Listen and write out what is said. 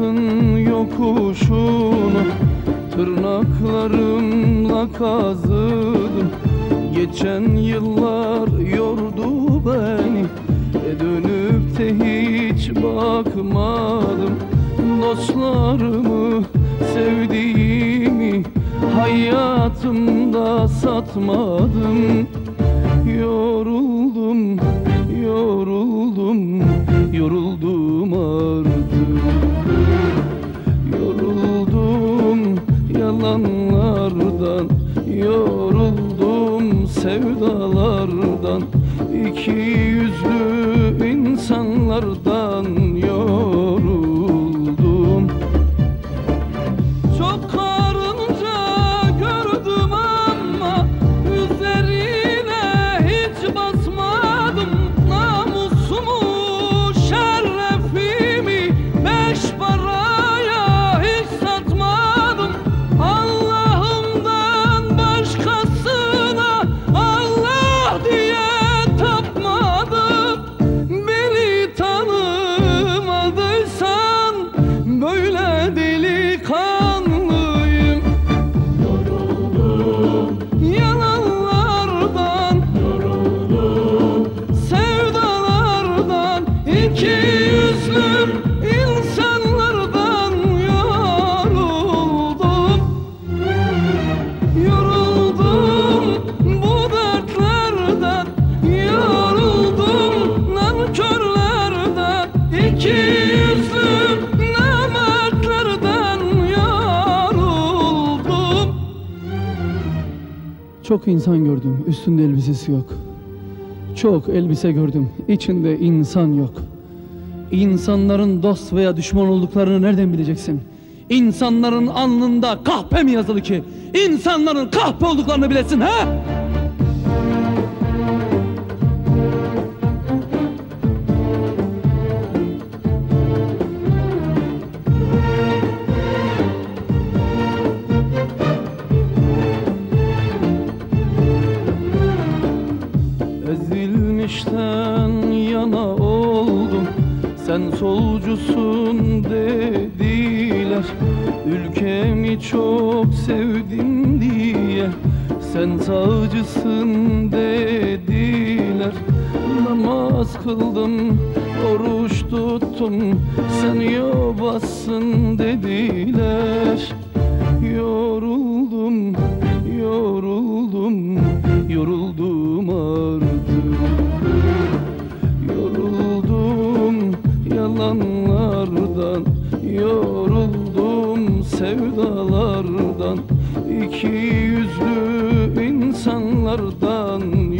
hayatın yokuşunu tırnaklarımla kazıdım. Geçen yıllar yordu beni, dönüp de hiç bakmadım. Dostlarımı, sevdiğimi hayatımda satmadım. Yoruldum, yoruldum, yoruldum artık. Yoruldum yalanlardan, yoruldum sevdalardan, iki yüzlü insanlardan yoruldum. Çok karınca gördüm ama üzerine hiç basmadım. Namusumu, şerefimi beş paraya hiç satmadım. Allah'ımdan başkasına Allah diye tapmadım. Beni tanımadıysan böyle delikanlıyım. Yoruldum yalanlardan, yoruldum sevdalardan, iki yüzlü insanlardan yoruldum. Yoruldum bu dertlerden, yoruldum nankörlerden, iki yüzlü namertlerden yoruldum. Çok insan gördüm, üstünde elbisesi yok. Çok elbise gördüm, içinde insan yok. İnsanların dost veya düşman olduklarını nereden bileceksin? İnsanların alnında kahpe mi yazılı ki İnsanların kahpe olduklarını bilesin, ha? Ezilmişten yana oldum, sen solcusun dediler. Ülkemi çok sevdim diye sen sağcısın dediler. Namaz kıldım, oruç tuttum, sen yobazsın dediler. Yoruldum, yoruldum, yoruldum artık. Yoruldum yalanlardan, yoruldum sevdalardan, iki yüzlü insanlardan